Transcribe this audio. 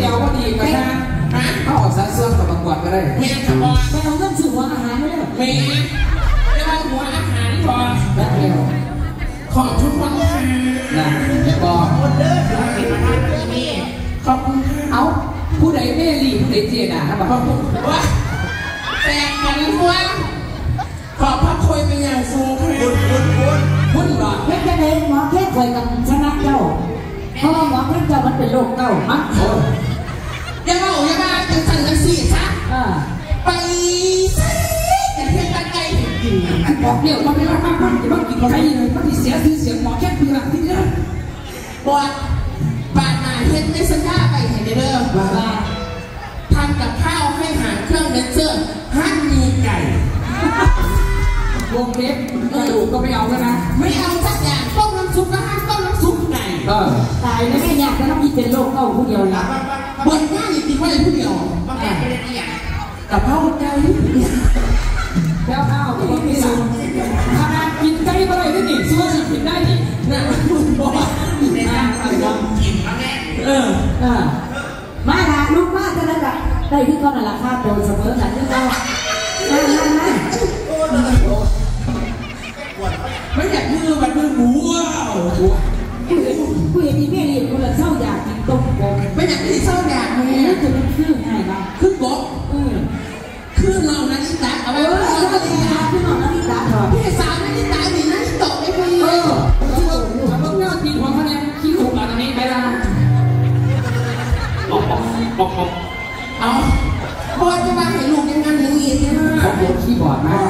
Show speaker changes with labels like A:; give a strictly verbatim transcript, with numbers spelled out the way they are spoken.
A: ดียวก็ดีกันนะเขาออกสารเสื่อมกับประกวดก็ได้
B: เมียขับอล
C: ไปเอาเรื่องสื่อหัวอาหารไม่ได้
B: เมียเรียกว่าหัวอาหารพอ
A: แบบเดียว
B: ขอบทุกคนค่ะ
A: นะเดี๋ยวบอก
B: คนเดินมาเป็นประธานที่นี่ขอบคุณ
A: เอาผู้ใดเมลี่ผู้ใดเจน่ะครับบอก
B: ว่าแฟนกันทั่วขอบพระคุยเป็นอย่างสูงค่ะคุณคุณคุณ
C: คุณบอกแค่แค่เองหมอแค่คุยกับชนะเจ้าเพราะว่าหมอแค่เจ้ามันเป็นโรคเก้ามั้ง
B: อย่าบอกอย่ามาจังสันจังสีซะไปแต่เพียงกันไกล
A: บอกเดี๋ยวมันไม่รักมากมันจะต้องกินใครเลยมันที่เสียเสียงหมอแค่ปีละที่นี่
B: บอกบาดมาเฮ็ดในสัญญาไปเห็นเด้อว่าทำกับข้าวให้หาเครื่องเดนเซอร์ห้ามมีไก่
A: วงเล็บกระดูกก็ไม่เอาแล้วนะ
B: ไม่เอาสักอย่างต้มน้ำซุปก็ห้ามต้มน้ำซุปไก่
A: เออ
C: ตายแล้วแม่อยากจะต้องกินเป็นโรคเก้าผู้เดียวนะ
B: บนง่ายจริงว่าผู้เดียวมันแก่ไม่ได้ที่อย่างกับข้าวไก่
A: แล้วข้าวก็ไม่สั่งขนาดกินไก่ไปเลยนี่ซื้อสิกินได้นี่
B: นะคุณบอกในการสั่งกินมาแน่
C: เออเออมาละลูกมาจะได้แบบได้ที่ก้อนราคาโดนเสมอกันที่เรามามามา
B: ไม่อยากมือแบบมือหมูว้าว
C: ผู้เห็นที่แม่เรียนคนละเศร้าอยากกินต้มกบ
B: ไม่อยากกินเศร้าอยากเลย
C: นี่จะเป็นชื่อไงบ้าง
B: คือกบคือเรานาฬิกาเอาไว้ว่าเรานาฬิกา
C: คือเรานาฬิกาเหรอ
B: พี่สาวนาฬิกาดีนาฬิกาไม่พี่
A: เออแล้วก็เงาตีหัวคะแนนขี้หกอ่ะตอนนี้ไปละบอกบอกบอกบอก
B: เอาบอลจะมาเห็นลูกยังงั้นอย่างนี้ใช่ไหม
A: เขาโดนขี้บอดมาก